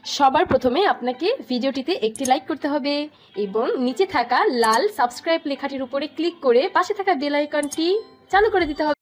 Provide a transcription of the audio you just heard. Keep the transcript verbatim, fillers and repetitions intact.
সবার প্রথমে আপনাকে ভিডিওটিতে একটি লাইক করতে হবে এবং নিচে থাকা লাল সাবস্ক্রাইব লেখাটির উপরে ক্লিক করে পাশে থাকা বেল আইকনটি চালু করে দিতে হবে।